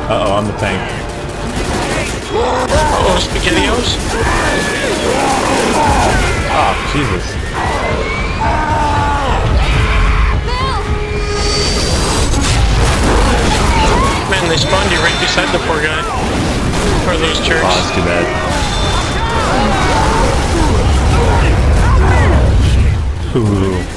Uh-oh, I'm the tank. Uh-oh, SpaghettiOs? Oh, Jesus. Man, they spawned you right beside the poor guy. Or those jerks. Oh, that's too bad. Ooh.